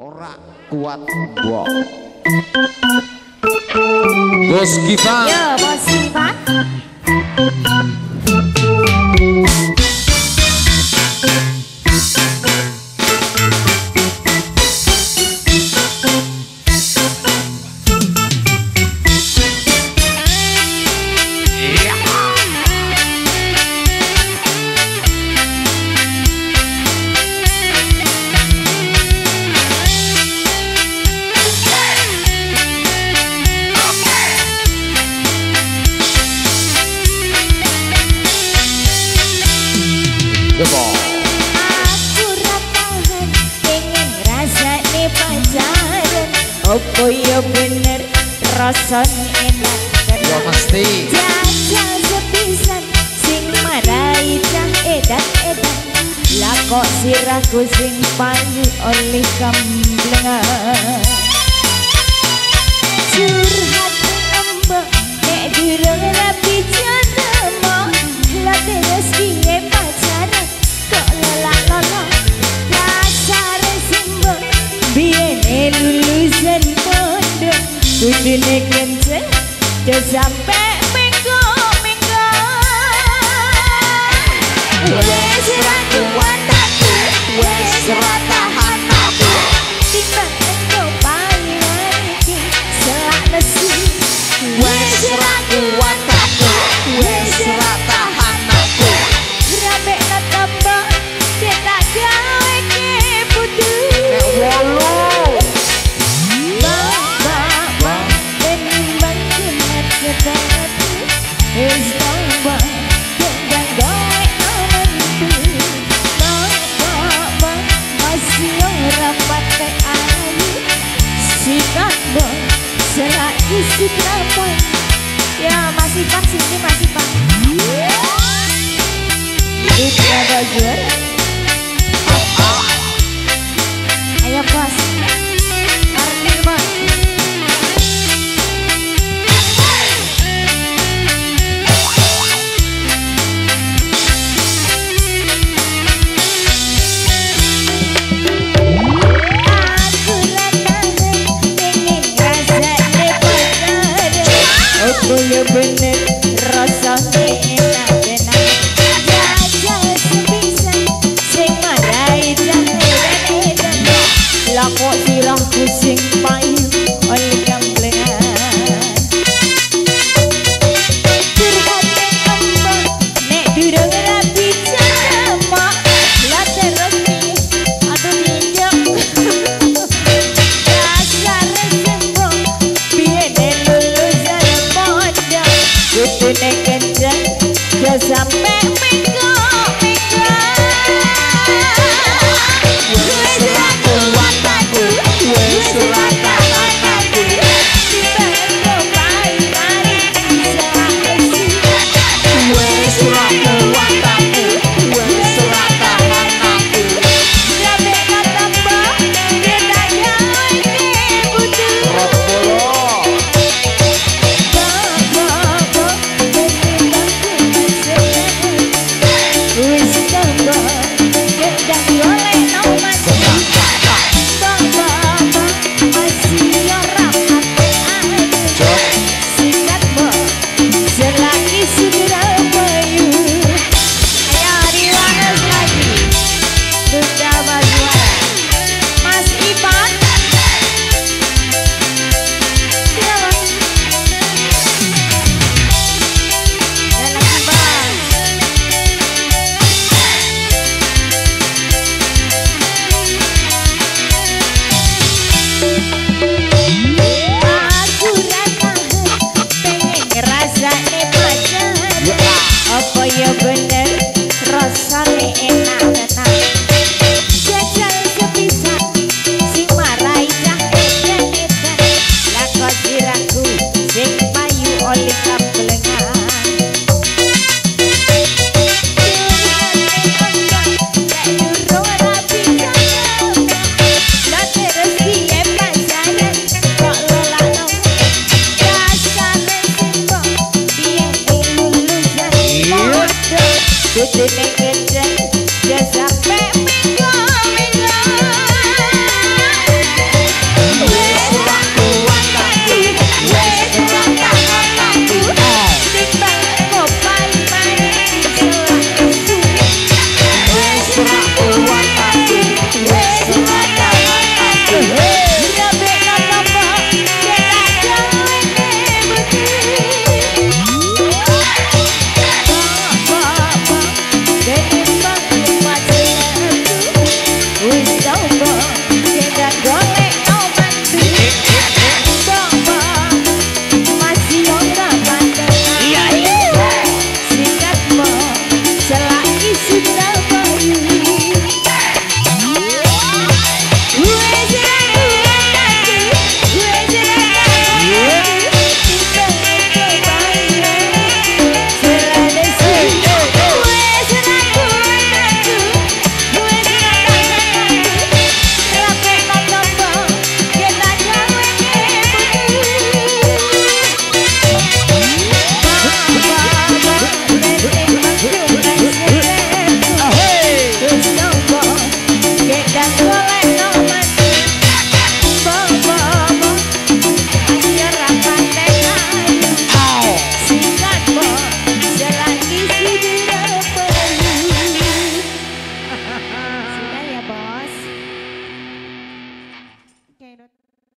ora kuat mbok. Bos Gifan. Yo, Bos Gifan. Aku ratahan pengen rasane pacaran. Apa ya bener rasane enak tenan. Ya pasti. Jajal sepisan sing marai cah edan-edan. Lah kok sirahku sing payu oleh kamblengan. Curhat embek nek durung rapi janama. Lah terus piye pacaran kok lelak-lelak. Dasar simbol biyen lulusan pondok kudune kenceng do sampe minggu-minggu. Wes ra kuat aku, wes ra tahan aku. Timbang engko paling iki selak nesi. Wes ra kuat aku, wes ra tahan aku. Rabe tambah cetak gawe ke putu. Nek wolu. Bang, penimbang jemat ketat. Wes tambah gendang gawe amantu. Bang, masih ora patek ayu. Sikat bang, serak isi krapan. Ya masih pak sini masih pak. Ika bajur. Ayo bos. Parkir bos. Aku ratahan pengen rasane pacaran. Apa ya bener rasane enak tenan. Jajal sepisan sing marai cah edan-edan. Lah kok